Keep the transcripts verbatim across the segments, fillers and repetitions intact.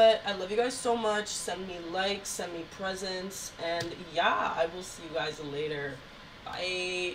But I love you guys so much. Send me likes, send me presents, and yeah, I will see you guys later. Bye.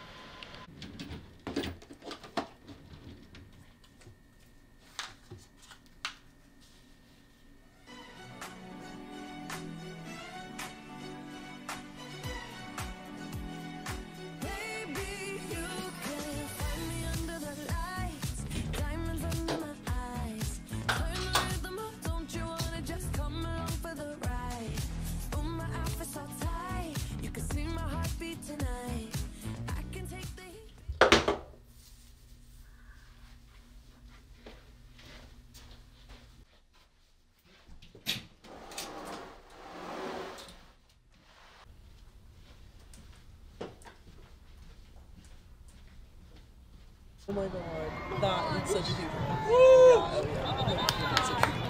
Oh my god, that is such a huge one. Yeah, oh yeah. That's such a huge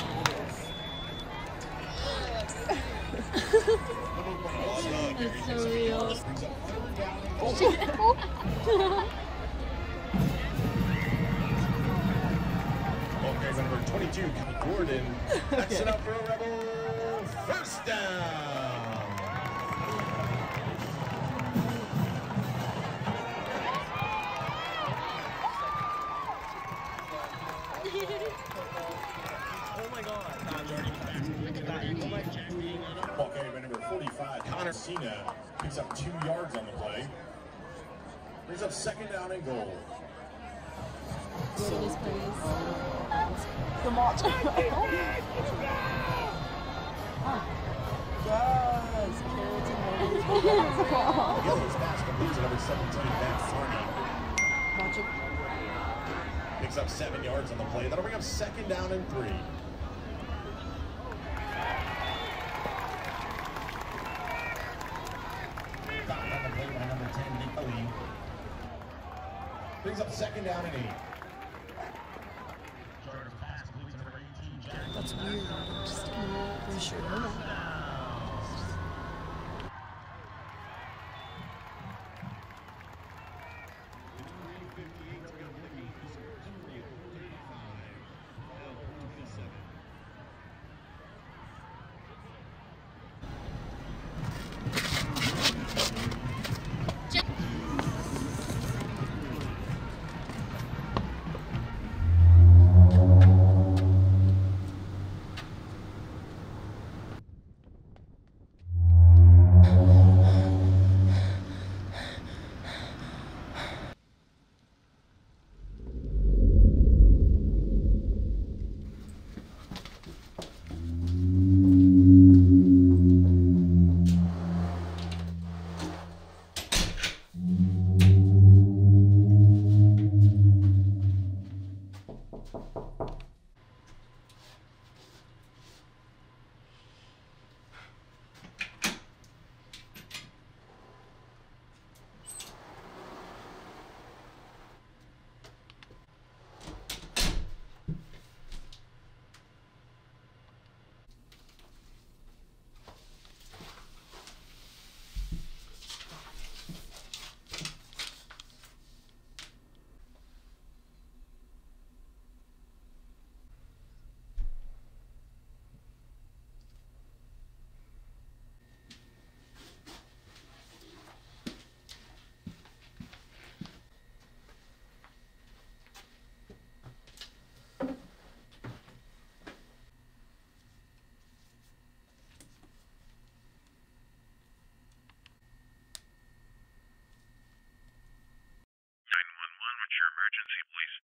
one. It's so real. Okay, number twenty-two, Gordon. That's it up for a Rebel. First down. Oh my god. Ball carried by number forty-five, Connor Cena. Picks up two yards on the play. Brings up second down and goal. What are these plays? The match. Yes, carrots and Yellow's pass complete to number seventeen, Matt Harney. Magic. Picks up seven yards on the play. That'll bring up second down and three. Found on the play by number ten, Nick Ali. Brings up second down and eight. That's weird. Just pretty sure know that. nine one one, what's your emergency, please?